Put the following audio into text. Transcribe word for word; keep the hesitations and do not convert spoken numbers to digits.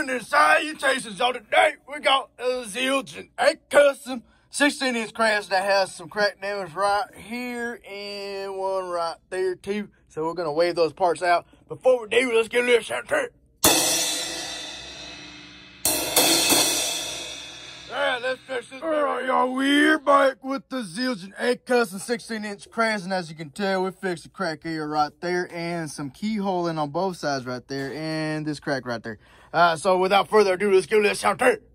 Greetings, salutations, y'all. Today we got a Zildjian, a custom sixteen inch crash that has some crack damage right here and one right there too. So we're gonna wave those parts out. Before we do, let's get a little shout to it. Alright, let's fix this. Alright, y'all, we're back with the Zildjian A custom sixteen inch crash, and as you can tell, we fixed the crack here right there and some keyholing on both sides right there and this crack right there. Uh, so without further ado, let's give it a shout to it.